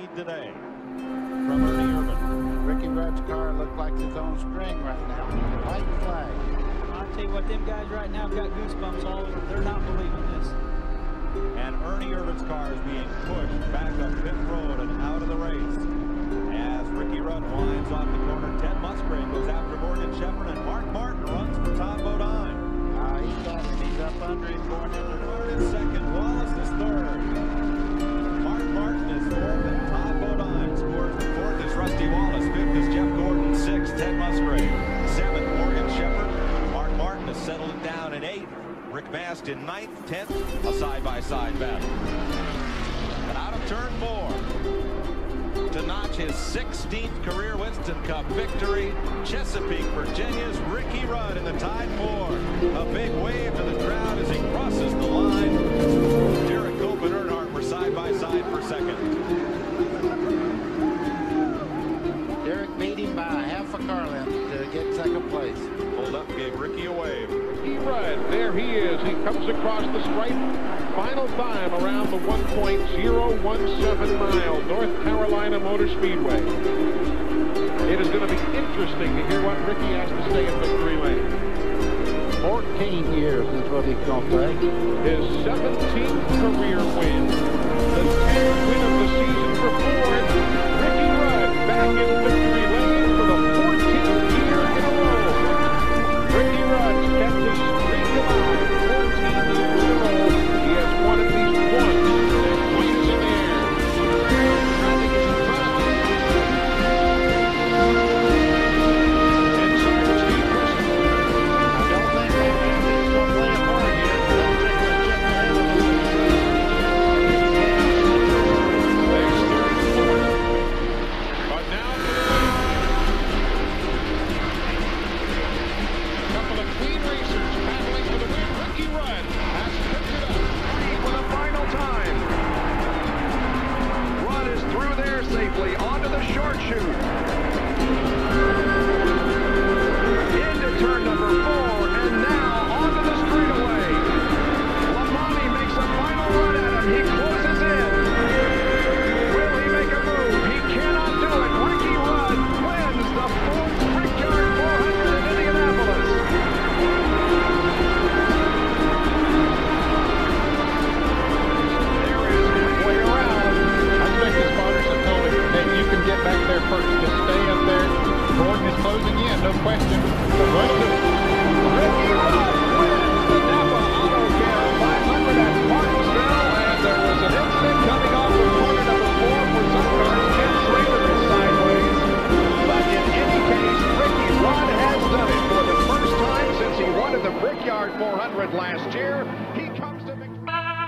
lead today. From Ernie Irvin. Ricky Rudd's car looked like his own string right now. White flag. I'll tell you what, them guys right now have got goosebumps all over. They're not believing this. And Ernie Irvin's car is being pushed back up pit road and out of the race. As Ricky Rudd winds off the corner, Ted Musgrave goes after Morgan Shepherd, and Mark Martin runs for Tom Bodine. He's got it. He's up under him going into the Third and second, Wallace is third. Mark Martin is fourth, and Tom Bodine scores. Fourth is Rusty Wallace. Fifth is Jeff Gordon. Sixth, Ted Musgrave. Seventh, Morgan Shepherd. Mark Martin has settled it down in eighth. Rick Mast in ninth. 10th, a side-by-side battle. And out of turn 4 to notch his 16th career Winston Cup victory, Chesapeake, Virginia's Ricky Rudd in the Tide 4. A big wave to the crowd as he crosses the line. Derek Cope and Earnhardt were side-by-side for second. Derek beat him by half a car length to get second place. Pulled up, gave Ricky a wave. Rudd, there he is. He comes across the stripe. Final time around the 1.017 mile North Carolina Motor Speedway. It is going to be interesting to hear what Ricky has to say in victory lane. 14 years is what he's going to say. His 17th career win. The 10th win of the season for Ford. Ricky Rudd back in victory lane for the 14th year in a row. Ricky Rudd's kept his streak alive 14 years in a row. He has won at least once and points in the air. Trying to get in front of him. And so for Steve Wilson. I don't think that he's going to play a part here. I don't think they're just ahead of him. There's 34th. But now for the win. A couple of clean racers battling for the win. Ricky Rudd has picked it up. For the final time. Rudd is through there safely onto the short chute. Into turn number 4, and now onto the straightaway. Lamani makes a final run at him. He closes in. Will he make a move? He cannot do it. Ricky Rudd wins the 4th Brickyard 400 in Indianapolis. There is halfway around. I think his spotters have told him that you can get back there first. Just stay up there. Gordon is closing in, no question. Ricky Rudd wins the Napa Auto Care 500 at Martinsville, and there was an incident coming off of corner number 4 for some cars. Ken Schrader is sideways. But in any case, Ricky Rudd has done it for the first time since he won at the Brickyard 400 last year. He comes to victory.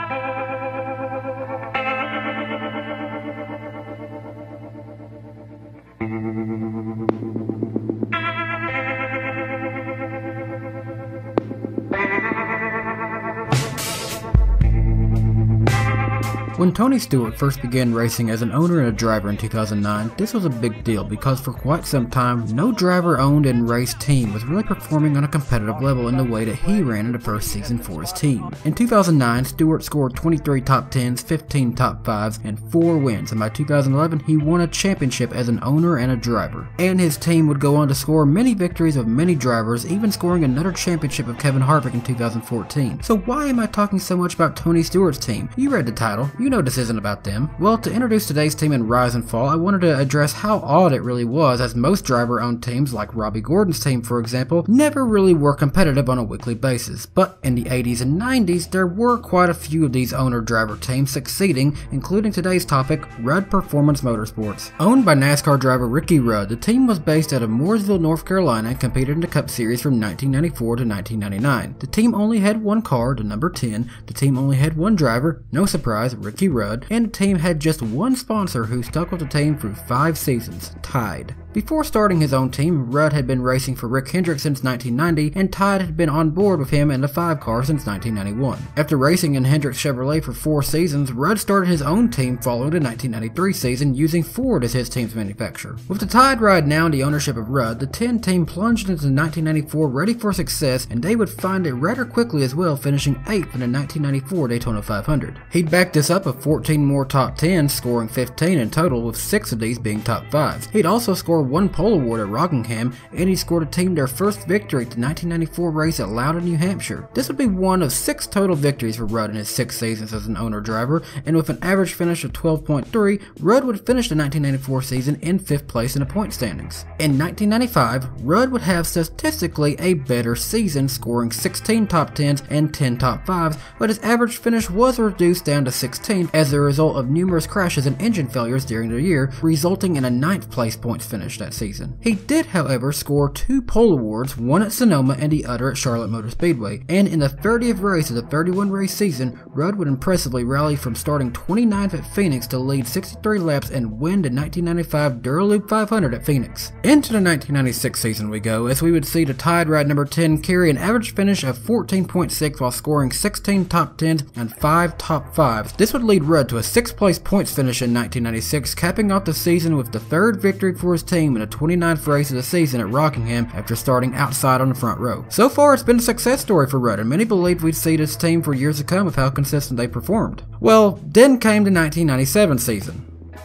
When Tony Stewart first began racing as an owner and a driver in 2009, this was a big deal because for quite some time, no driver-owned and raced team was really performing on a competitive level in the way that he ran in the first season for his team. In 2009, Stewart scored 23 top 10s, 15 top 5s, and 4 wins, and by 2011, he won a championship as an owner and a driver. And his team would go on to score many victories of many drivers, even scoring another championship of Kevin Harvick in 2014. So why am I talking so much about Tony Stewart's team? You read the title. You know this isn't about them. Well, to introduce today's team in Rise and Fall, I wanted to address how odd it really was, as most driver-owned teams, like Robbie Gordon's team for example, never really were competitive on a weekly basis. But in the 80s and 90s, there were quite a few of these owner-driver teams succeeding, including today's topic, Rudd Performance Motorsports. Owned by NASCAR driver Ricky Rudd, the team was based out of Mooresville, North Carolina, and competed in the Cup Series from 1994 to 1999. The team only had one car, the number 10, the team only had one driver, no surprise, Ricky Rudd, and the team had just one sponsor who stuck with the team through 5 seasons, Tide. Before starting his own team, Rudd had been racing for Rick Hendrick since 1990, and Tide had been on board with him in the 5 car since 1991. After racing in Hendrick's Chevrolet for 4 seasons, Rudd started his own team following the 1993 season, using Ford as his team's manufacturer. With the Tide ride now in the ownership of Rudd, the 10 team plunged into 1994 ready for success, and they would find it rather quickly as well, finishing 8th in the 1994 Daytona 500. He'd back this up with 14 more top 10s, scoring 15 in total, with 6 of these being top 5s. He'd also scored 1 pole award at Rockingham, and he scored a team their first victory at the 1994 race at Loudon, New Hampshire. This would be one of 6 total victories for Rudd in his 6 seasons as an owner-driver, and with an average finish of 12.3, Rudd would finish the 1994 season in 5th place in the point standings. In 1995, Rudd would have statistically a better season, scoring 16 top 10s and 10 top 5s, but his average finish was reduced down to 16 as a result of numerous crashes and engine failures during the year, resulting in a 9th place points finish that season. He did, however, score 2 pole awards, one at Sonoma and the other at Charlotte Motor Speedway, and in the 30th race of the 31 race season, Rudd would impressively rally from starting 29th at Phoenix to lead 63 laps and win the 1995 Duraloop 500 at Phoenix. Into the 1996 season we go, as we would see the Tide ride number 10 carry an average finish of 14.6 while scoring 16 top 10s and 5 top 5s. This would lead Rudd to a 6th place points finish in 1996, capping off the season with the 3rd victory for his team in the 29th race of the season at Rockingham after starting outside on the front row. So far, it's been a success story for Rudd, and many believed we'd see this team for years to come with how consistent they performed. Well, then came the 1997 season.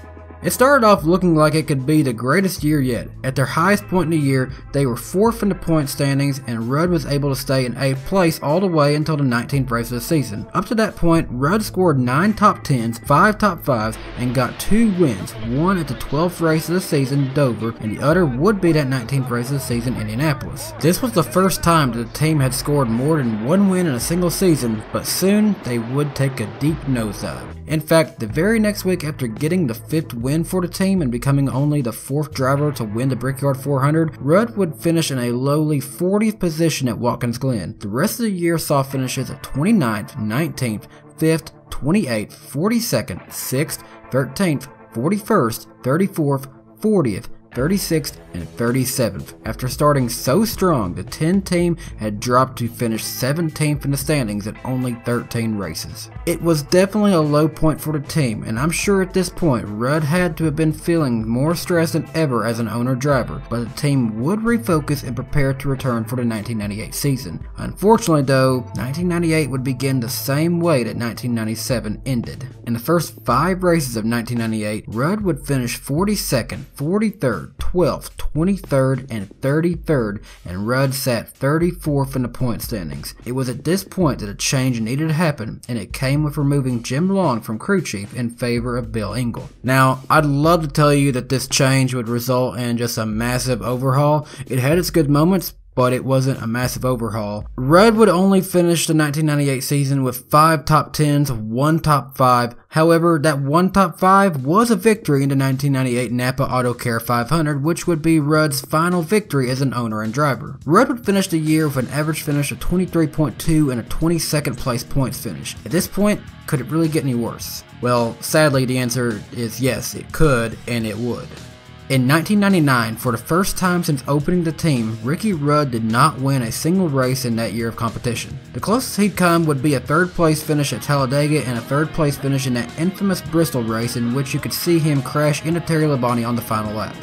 It started off looking like it could be the greatest year yet. At their highest point in the year, they were 4th in the point standings, and Rudd was able to stay in 8th place all the way until the 19th race of the season. Up to that point, Rudd scored 9 top 10s, 5 top 5s, and got 2 wins, one at the 12th race of the season, Dover, and the other would be that 19th race of the season, Indianapolis. This was the first time that the team had scored more than 1 win in a single season, but soon they would take a deep nosedive. In fact, the very next week after getting the 5th win for the team and becoming only the 4th driver to win the Brickyard 400, Rudd would finish in a lowly 40th position at Watkins Glen. The rest of the year saw finishes of 29th, 19th, 5th, 28th, 42nd, 6th, 13th, 41st, 34th, 40th, 36th, and 37th. After starting so strong, the 10 team had dropped to finish 17th in the standings at only 13 races. It was definitely a low point for the team, and I'm sure at this point Rudd had to have been feeling more stress than ever as an owner-driver, but the team would refocus and prepare to return for the 1998 season. Unfortunately though, 1998 would begin the same way that 1997 ended. In the first 5 races of 1998, Rudd would finish 42nd, 43rd, 12th, 23rd, and 33rd, and Rudd sat 34th in the point standings. It was at this point that a change needed to happen, and it came with removing Jim Long from crew chief in favor of Bill Engel. Now, I'd love to tell you that this change would result in just a massive overhaul. It had its good moments, but it wasn't a massive overhaul. Rudd would only finish the 1998 season with 5 top 10s, 1 top 5. However, that 1 top 5 was a victory in the 1998 Napa Auto Care 500, which would be Rudd's final victory as an owner and driver. Rudd would finish the year with an average finish of 23.2 and a 22nd place points finish. At this point, could it really get any worse? Well, sadly the answer is yes, it could and it would. In 1999, for the first time since opening the team, Ricky Rudd did not win a single race in that year of competition. The closest he'd come would be a 3rd place finish at Talladega and a 3rd place finish in that infamous Bristol race in which you could see him crash into Terry Labonte on the final lap.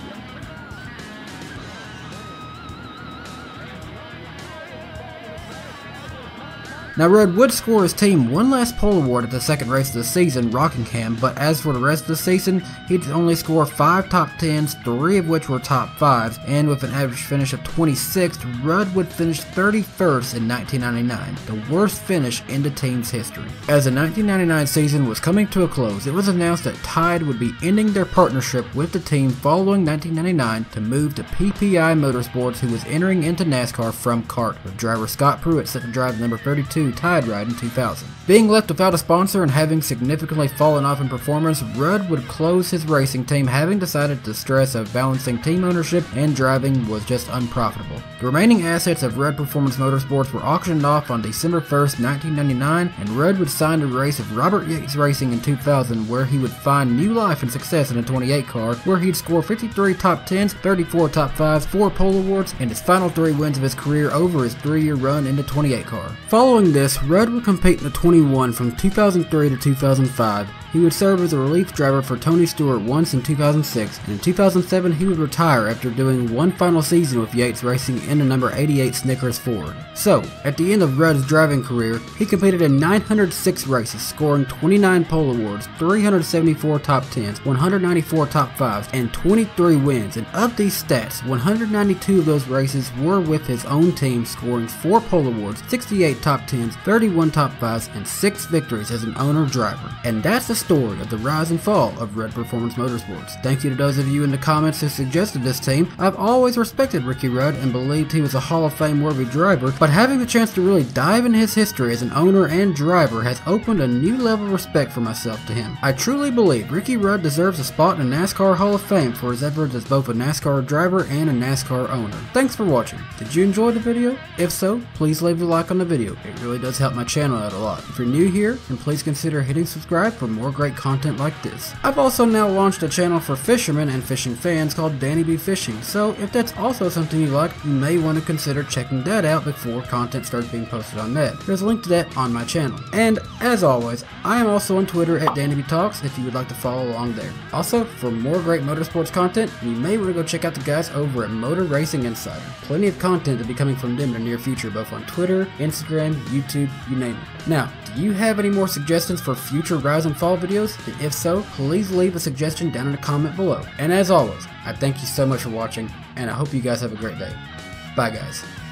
Now, Rudd would score his team one last pole award at the 2nd race of the season, Rockingham, but as for the rest of the season, he'd only score 5 top 10s, 3 of which were top 5s, and with an average finish of 26th, Rudd would finish 31st in 1999, the worst finish in the team's history. As the 1999 season was coming to a close, it was announced that Tide would be ending their partnership with the team following 1999 to move to PPI Motorsports, who was entering into NASCAR from CART, with driver Scott Pruitt set to drive the number 32 2002 Tide Ride in 2000. Being left without a sponsor and having significantly fallen off in performance, Rudd would close his racing team, having decided the stress of balancing team ownership and driving was just unprofitable. The remaining assets of Rudd Performance Motorsports were auctioned off on December 1st, 1999, and Rudd would sign a race of Robert Yates Racing in 2000, where he would find new life and success in a 28 car, where he'd score 53 top 10s, 34 top 5s, 4 pole awards, and his final 3 wins of his career over his 3-year run in the 28 car. Following this, Rudd would compete in the 21 from 2003 to 2005. He would serve as a relief driver for Tony Stewart once in 2006, and in 2007 he would retire after doing one final season with Yates Racing in the number 88 Snickers Ford. So, at the end of Rudd's driving career, he competed in 906 races, scoring 29 pole awards, 374 top 10s, 194 top 5s, and 23 wins, and of these stats, 192 of those races were with his own team, scoring 4 pole awards, 68 top 10s, 31 top 5s, and 6 victories as an owner-driver. And that's the story of the rise and fall of Rudd Performance Motorsports. Thank you to those of you in the comments who suggested this team. I've always respected Ricky Rudd and believed he was a Hall of Fame worthy driver, but having the chance to really dive into his history as an owner and driver has opened a new level of respect for myself to him. I truly believe Ricky Rudd deserves a spot in the NASCAR Hall of Fame for his efforts as both a NASCAR driver and a NASCAR owner. Thanks for watching. Did you enjoy the video? If so, please leave a like on the video. It really does help my channel out a lot. If you're new here, then please consider hitting subscribe for more great content like this. I've also now launched a channel for fishermen and fishing fans called Danny B Fishing, so if that's also something you like, you may want to consider checking that out before content starts being posted on that. There's a link to that on my channel. And as always, I am also on Twitter at DannyBTalks if you would like to follow along there. Also, for more great motorsports content, you may want to go check out the guys over at Motor Racing Insider. Plenty of content to be coming from them in the near future, both on Twitter, Instagram, YouTube, you name it. Now, do you have any more suggestions for future rise and fall videos? And if so, please leave a suggestion down in the comment below. And as always, I thank you so much for watching, and I hope you guys have a great day. Bye guys.